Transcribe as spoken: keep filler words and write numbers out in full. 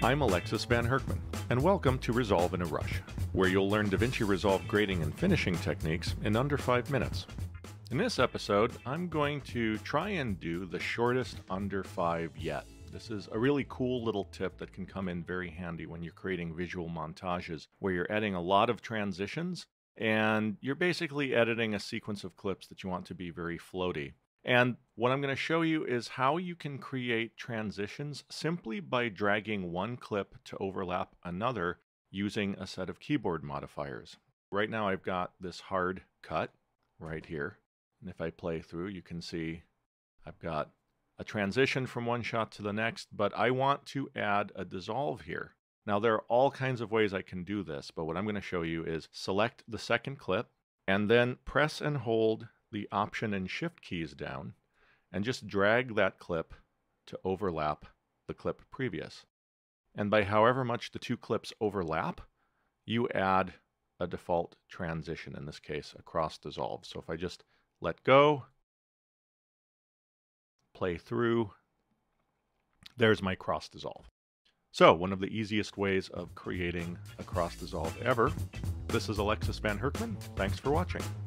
I'm Alexis van Hurkman, and welcome to Resolve in a Rush, where you'll learn DaVinci Resolve grading and finishing techniques in under five minutes. In this episode, I'm going to try and do the shortest under five yet. This is a really cool little tip that can come in very handy when you're creating visual montages, where you're adding a lot of transitions, and you're basically editing a sequence of clips that you want to be very floaty. And what I'm going to show you is how you can create transitions simply by dragging one clip to overlap another using a set of keyboard modifiers. Right now I've got this hard cut right here. And if I play through, you can see I've got a transition from one shot to the next, but I want to add a dissolve here. Now there are all kinds of ways I can do this, but what I'm going to show you is select the second clip and then press and hold the Option and Shift keys down and just drag that clip to overlap the clip previous. And by however much the two clips overlap, you add a default transition, in this case a cross dissolve. So if I just let go, play through, there's my cross dissolve. So one of the easiest ways of creating a cross dissolve ever. This is Alexis van Hurkman. Thanks for watching.